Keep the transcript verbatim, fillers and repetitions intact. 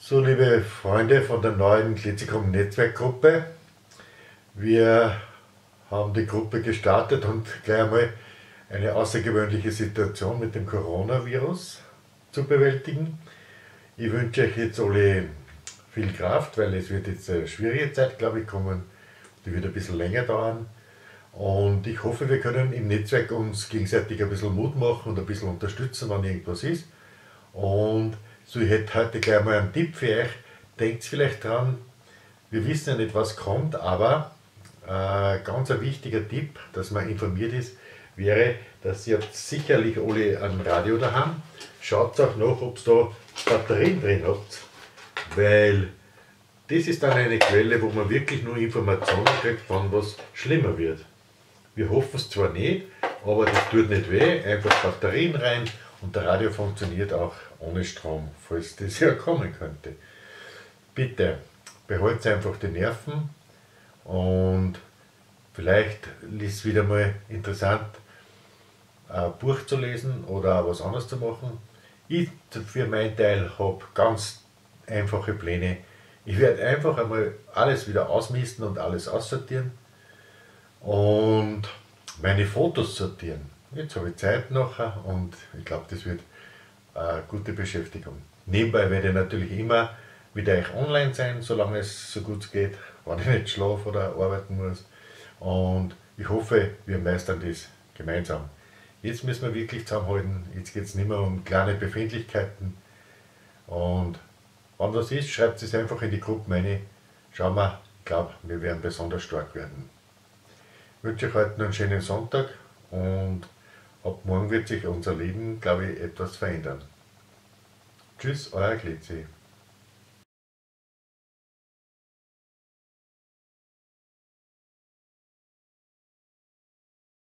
So, liebe Freunde von der neuen Glitzicom Netzwerkgruppe, wir haben die Gruppe gestartet und gleich einmal eine außergewöhnliche Situation mit dem Coronavirus zu bewältigen. Ich wünsche euch jetzt alle viel Kraft, weil es wird jetzt eine schwierige Zeit, glaube ich, kommen, die wird ein bisschen länger dauern. Und ich hoffe, wir können im Netzwerk uns gegenseitig ein bisschen Mut machen und ein bisschen unterstützen, wenn irgendwas ist. Und so, ich hätte heute gleich mal einen Tipp für euch. Denkt vielleicht dran, wir wissen ja nicht, was kommt, aber äh, ganz ein wichtiger Tipp, dass man informiert ist, wäre, dass ihr habt sicherlich alle ein Radio daheim. Schaut auch nach, ob ihr da Batterien drin habt, weil das ist dann eine Quelle, wo man wirklich nur Informationen kriegt, wann was schlimmer wird. Wir hoffen es zwar nicht, aber das tut nicht weh. Einfach Batterien rein und der Radio funktioniert auch ohne Strom, falls das ja kommen könnte. Bitte behaltet einfach die Nerven und vielleicht ist es wieder mal interessant, ein Buch zu lesen oder was anderes zu machen. Ich für meinen Teil habe ganz einfache Pläne. Ich werde einfach einmal alles wieder ausmisten und alles aussortieren und meine Fotos sortieren. Jetzt habe ich Zeit nachher und ich glaube, das wird eine gute Beschäftigung. Nebenbei werde ich natürlich immer mit euch online sein, solange es so gut geht, wenn ich nicht schlafe oder arbeiten muss. Und ich hoffe, wir meistern das gemeinsam. Jetzt müssen wir wirklich zusammenhalten, jetzt geht es nicht mehr um kleine Befindlichkeiten. Und wenn was ist, schreibt es einfach in die Gruppe rein. Schauen wir, ich glaube, wir werden besonders stark werden. Ich wünsche euch heute noch einen schönen Sonntag und ab morgen wird sich unser Leben, glaube ich, etwas verändern. Tschüss, euer Glitzi.